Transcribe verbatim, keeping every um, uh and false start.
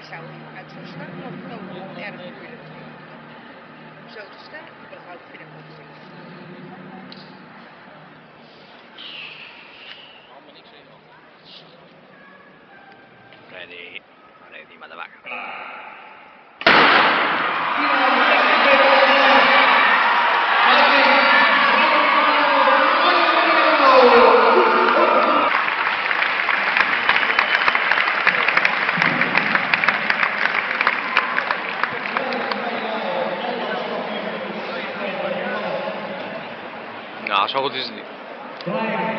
zou uit zo'n startblok komen erg moeilijk vinden. Zo te starten, dat hou ik vind ik ook niet. Ready, ready, motherfucker. Nou, zo goed is het niet.